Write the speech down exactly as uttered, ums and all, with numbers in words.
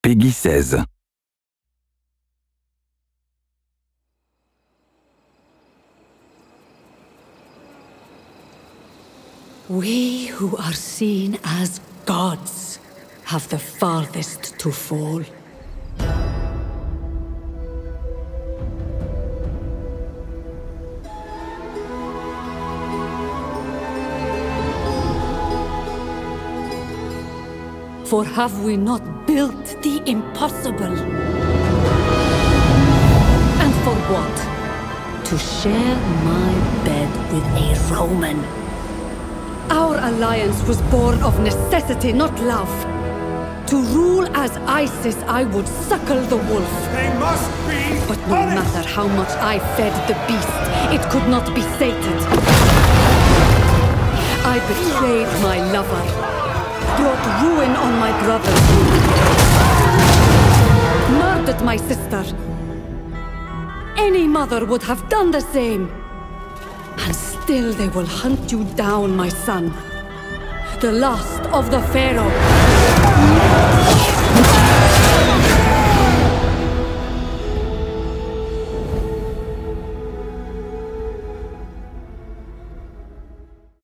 Peggy seize. We who are seen as gods have the farthest to fall. For have we not built the impossible? And for what? To share my bed with a Roman. Our alliance was born of necessity, not love. To rule as Isis, I would suckle the wolf. They must be But no punished. matter how much I fed the beast, it could not be sated. I betrayed my lover, brought ruin on my brother, murdered my sister. Any mother would have done the same. And still they will hunt you down, my son. The last of the Pharaoh.